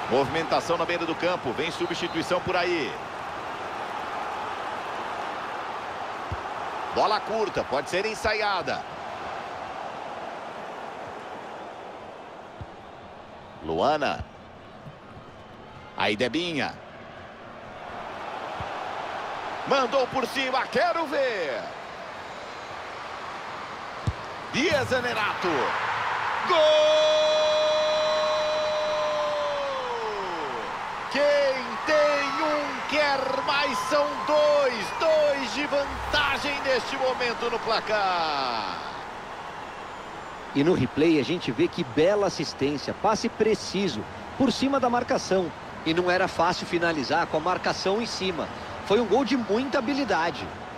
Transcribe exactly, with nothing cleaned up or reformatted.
Movimentação na beira do campo. Vem substituição por aí. Bola curta, pode ser ensaiada. Luana. Aí Debinha. Mandou por cima, quero ver. Bia Zanerato. Gol! Quem tem um quer mais, são dois. Dois de vantagem neste momento no placar. E no replay a gente vê que bela assistência, passe preciso, por cima da marcação. E não era fácil finalizar com a marcação em cima. Foi um gol de muita habilidade.